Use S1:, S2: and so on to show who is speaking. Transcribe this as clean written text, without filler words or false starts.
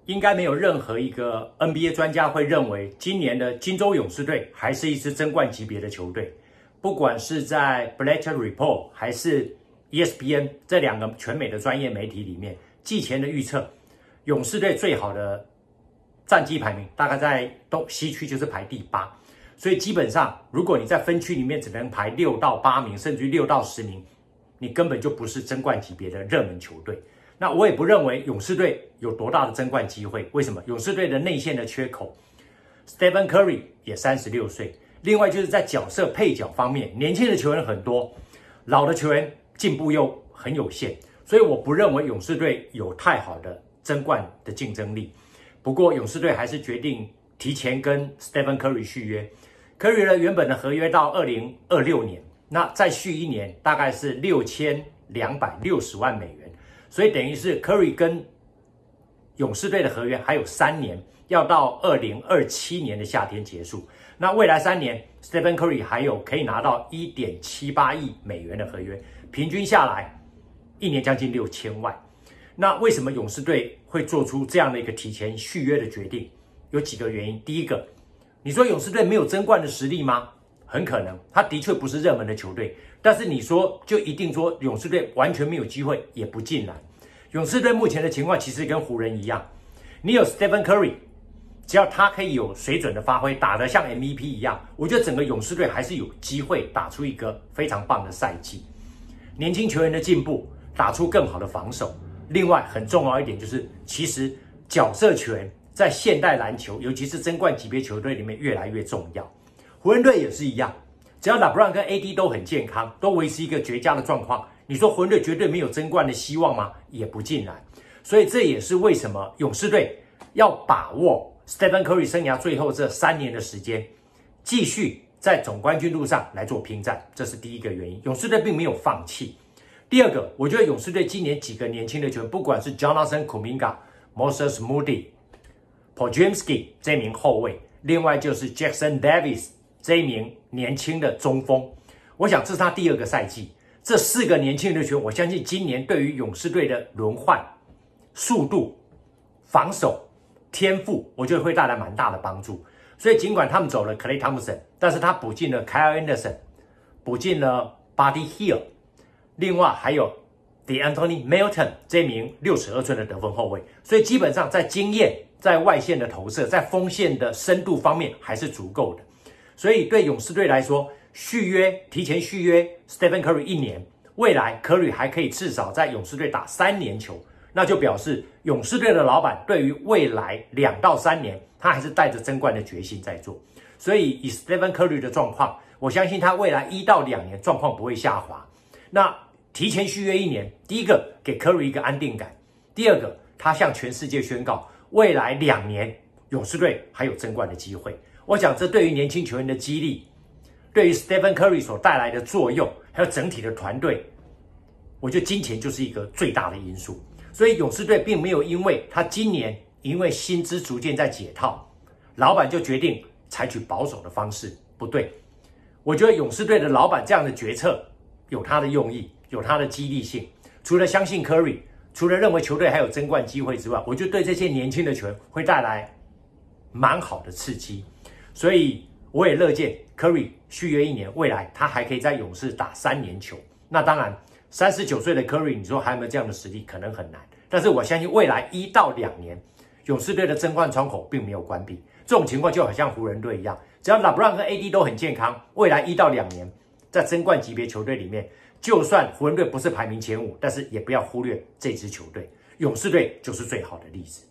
S1: 应该没有任何一个 NBA 专家会认为今年的金州勇士队还是一支争冠级别的球队。不管是在 Bleacher Report 还是 ESPN 这两个全美的专业媒体里面，季前的预测，勇士队最好的战绩排名大概在西区就是排第8。所以基本上，如果你在分区里面只能排6到8名，甚至于6到10名，你根本就不是争冠级别的热门球队。那我也不认为勇士队有多大的争冠机会。为什么？勇士队的内线的缺口 ，Stephen Curry 也36岁。另外就是在角色配角方面，年轻的球员很多，老的球员进步又很有限，所以我不认为勇士队有太好的争冠的竞争力。不过勇士队还是决定提前跟 Stephen Curry 续约。Curry 的原本的合约到2026年，那再续1年大概是6260万美元，所以等于是 Curry 跟勇士队的合约还有3年，要到2027年的夏天结束。那未来3年 ，Stephen Curry 还有可以拿到1.78亿美元的合约，平均下来1年将近6000万。那为什么勇士队会做出这样的一个提前续约的决定？有几个原因。第一个，你说勇士队没有争冠的实力吗？很可能，他的确不是热门的球队。但是你说就一定说勇士队完全没有机会，也不尽然。勇士队目前的情况其实跟湖人一样，你有 Stephen Curry。只要他可以有水准的发挥，打得像 MVP 一样，我觉得整个勇士队还是有机会打出一个非常棒的赛季。年轻球员的进步，打出更好的防守。另外很重要一点就是，其实角色球员在现代篮球，尤其是争冠级别球队里面越来越重要。湖人队也是一样，只要 LeBron 跟 AD 都很健康，都维持一个绝佳的状况，你说湖人队绝对没有争冠的希望吗？也不尽然。所以这也是为什么勇士队要把握Stephen Curry 生涯最后这3年的时间，继续在总冠军路上来做拼战，这是第一个原因。勇士队并没有放弃。第二个，我觉得勇士队今年几个年轻的球员，不管是 Jonathan Kuminga、Moses Moody、Podziemski 这名后卫，另外就是 Jackson Davis 这一名年轻的中锋，我想这是他第2个赛季。这4个年轻的球员，我相信今年对于勇士队的轮换、速度、防守、天赋，我觉得会带来蛮大的帮助。所以尽管他们走了 Klay Thompson， 但是他补进了 Kyle Anderson， 补进了 Buddy Hield， 另外还有 DeAnthony Melton 这名62寸的得分后卫。所以基本上在经验、在外线的投射、在锋线的深度方面还是足够的。所以对勇士队来说，提前续约 Stephen Curry 1年，未来 Curry 还可以至少在勇士队打3年球。那就表示勇士队的老板对于未来2到3年，他还是带着争冠的决心在做。所以以 Stephen Curry 的状况，我相信他未来1到2年状况不会下滑。那提前续约1年，第一个给 Curry 一个安定感，第二个他向全世界宣告，未来2年勇士队还有争冠的机会。我想这对于年轻球员的激励，对于 Stephen Curry 所带来的作用，还有整体的团队，我觉得金钱就是一个最大的因素。所以勇士队并没有因为他今年因为薪资逐渐在解套，老板就决定采取保守的方式，不对。我觉得勇士队的老板这样的决策有他的用意，有他的激励性。除了相信 Curry， 除了认为球队还有争冠机会之外，我觉得对这些年轻的球员会带来蛮好的刺激。所以我也乐见 Curry 续约1年，未来他还可以在勇士打3年球。那当然39岁的 Curry， 你说还有没有这样的实力？可能很难。但是我相信未来1到2年，勇士队的争冠窗口并没有关闭。这种情况就好像湖人队一样，只要 LeBron 和 AD 都很健康，未来1到2年，在争冠级别球队里面，就算湖人队不是排名前5，但是也不要忽略这支球队。勇士队就是最好的例子。